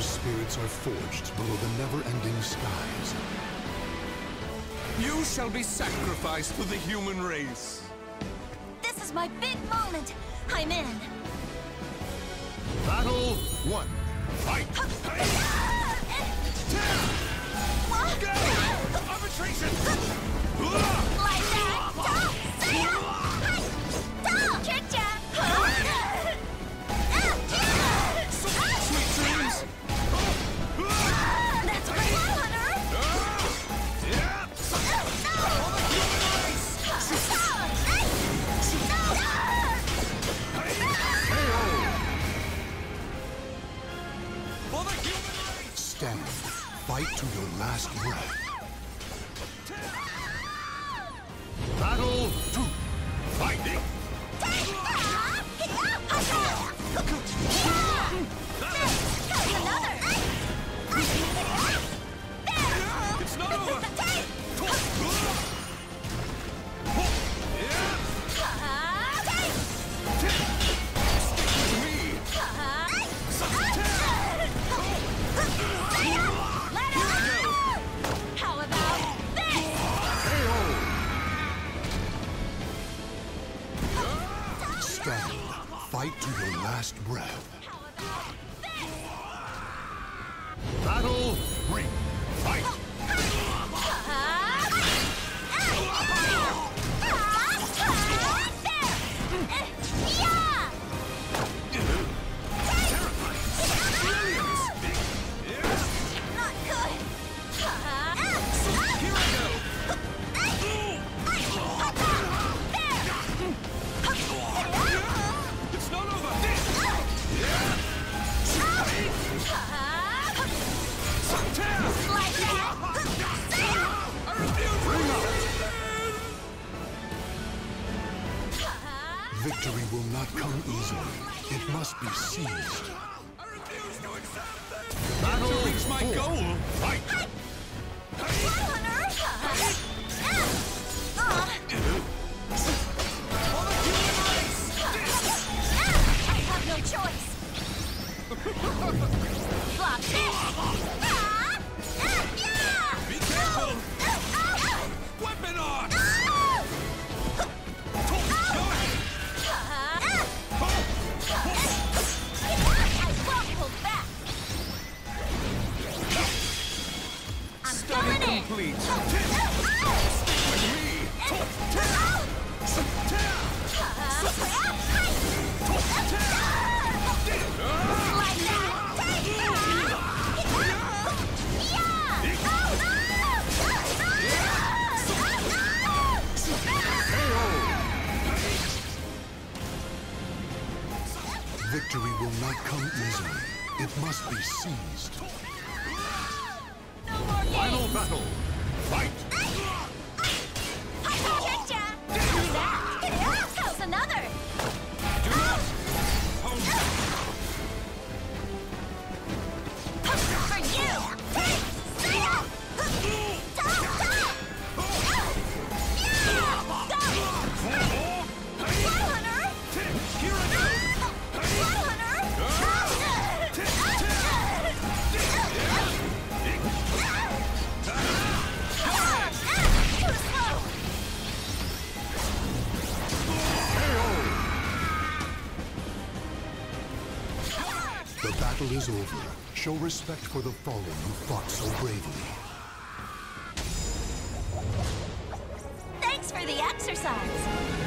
spirits are forged below the never-ending skies. You shall be sacrificed to the human race. This is my big moment. I'm in. Battle 1. Fight! Go! Arbitration! Like that! Don't! Kick ya! Sweet dreams! That's a good one, Hunter! Stand. Fight to your last breath. Battle 2. Fight! It's not over! How about this? Stand. Fight to your last breath. How about this? Battle 3. Fight! Not good. Here I go! It's not over! Like that. I refuse! Victory will not come easily. It must be seized. I refuse to accept that! Battle To reach my 4. goal! Fight! For the human race! I have no choice. Block this. Be careful! Weapon on! Go ahead! I won't pull back. I'm Study going in. complete! Like that. Victory will not come easily. It must be seized. No more games. Final battle. Fight! How's another? Do not! For you! Here I go! The battle is over. Show respect for the fallen who fought so bravely. Thanks for the exercise.